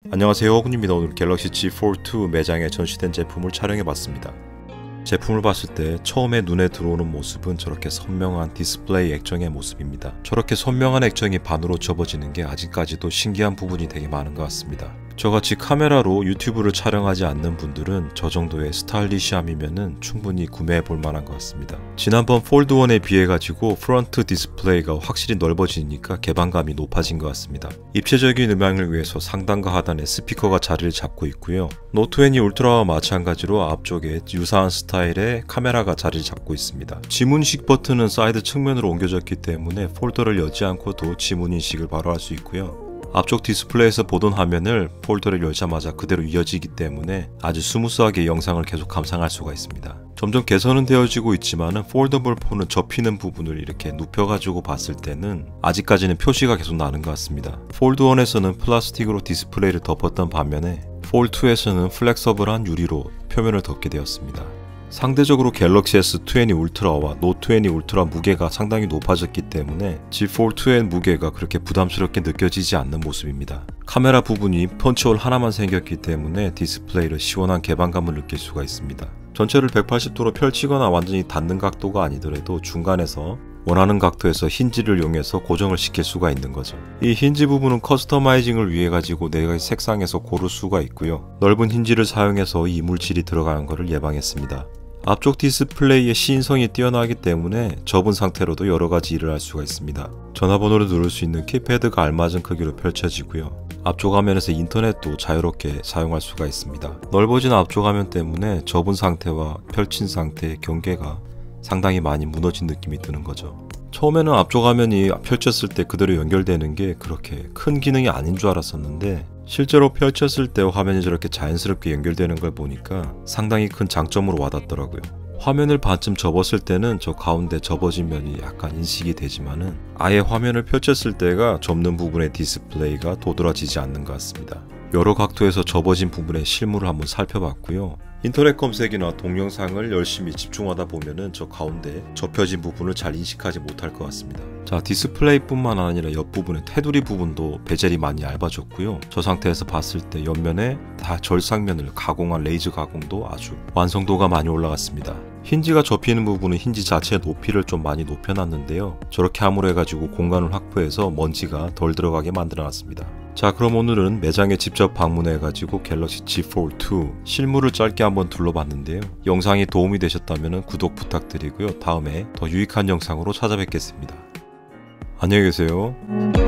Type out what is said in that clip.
안녕하세요, 호군입니다. 오늘 갤럭시 G4-2 매장에 전시된 제품을 촬영해봤습니다. 제품을 봤을 때 처음에 눈에 들어오는 모습은 저렇게 선명한 디스플레이 액정의 모습입니다. 저렇게 선명한 액정이 반으로 접어지는 게 아직까지도 신기한 부분이 되게 많은 것 같습니다. 저같이 카메라로 유튜브를 촬영하지 않는 분들은 저 정도의 스타일리시함이면은 충분히 구매해 볼 만한 것 같습니다. 지난번 폴드1에 비해 가지고 프론트 디스플레이가 확실히 넓어지니까 개방감이 높아진 것 같습니다. 입체적인 음향을 위해서 상단과 하단에 스피커가 자리를 잡고 있고요. 노트20 울트라와 마찬가지로 앞쪽에 유사한 스타일의 카메라가 자리를 잡고 있습니다. 지문인식 버튼은 사이드 측면으로 옮겨졌기 때문에 폴더를 여지 않고도 지문 인식을 바로 할 수 있고요. 앞쪽 디스플레이에서 보던 화면을 폴더를 열자마자 그대로 이어지기 때문에 아주 스무스하게 영상을 계속 감상할 수가 있습니다. 점점 개선은 되어지고 있지만 폴더블 폰은 접히는 부분을 이렇게 눕혀가지고 봤을 때는 아직까지는 표시가 계속 나는 것 같습니다. 폴드1에서는 플라스틱으로 디스플레이를 덮었던 반면에 폴드2에서는 플렉서블한 유리로 표면을 덮게 되었습니다. 상대적으로 갤럭시 S20 울트라와 노트20 울트라 무게가 상당히 높아졌기 때문에 G4-2의 무게가 그렇게 부담스럽게 느껴지지 않는 모습입니다. 카메라 부분이 펀치홀 하나만 생겼기 때문에 디스플레이를 시원한 개방감을 느낄 수가 있습니다. 전체를 180도로 펼치거나 완전히 닫는 각도가 아니더라도 중간에서 원하는 각도에서 힌지를 이용해서 고정을 시킬 수가 있는 거죠. 이 힌지 부분은 커스터마이징을 위해 가지고 4가지 색상에서 고를 수가 있고요. 넓은 힌지를 사용해서 이물질이 들어가는 것을 예방했습니다. 앞쪽 디스플레이의 시인성이 뛰어나기 때문에 접은 상태로도 여러가지 일을 할 수가 있습니다. 전화번호를 누를 수 있는 키패드가 알맞은 크기로 펼쳐지고요. 앞쪽 화면에서 인터넷도 자유롭게 사용할 수가 있습니다. 넓어진 앞쪽 화면 때문에 접은 상태와 펼친 상태의 경계가 상당히 많이 무너진 느낌이 드는 거죠. 처음에는 앞쪽 화면이 펼쳤을 때 그대로 연결되는 게 그렇게 큰 기능이 아닌 줄 알았었는데 실제로 펼쳤을 때 화면이 저렇게 자연스럽게 연결되는 걸 보니까 상당히 큰 장점으로 와닿더라고요. 화면을 반쯤 접었을 때는 저 가운데 접어진 면이 약간 인식이 되지만은 아예 화면을 펼쳤을 때가 접는 부분의 디스플레이가 도드라지지 않는 것 같습니다. 여러 각도에서 접어진 부분의 실물을 한번 살펴봤고요. 인터넷 검색이나 동영상을 열심히 집중하다 보면은 저 가운데 접혀진 부분을 잘 인식하지 못할 것 같습니다. 자, 디스플레이뿐만 아니라 옆부분의 테두리 부분도 베젤이 많이 얇아졌고요. 저 상태에서 봤을 때 옆면에 다 절삭면을 가공한 레이저 가공도 아주 완성도가 많이 올라갔습니다. 힌지가 접히는 부분은 힌지 자체의 높이를 좀 많이 높여놨는데요. 저렇게 함으로 해가지고 공간을 확보해서 먼지가 덜 들어가게 만들어놨습니다. 자, 그럼 오늘은 매장에 직접 방문해가지고 갤럭시 G4-2 실물을 짧게 한번 둘러봤는데요. 영상이 도움이 되셨다면 구독 부탁드리고요. 다음에 더 유익한 영상으로 찾아뵙겠습니다. 안녕히 계세요.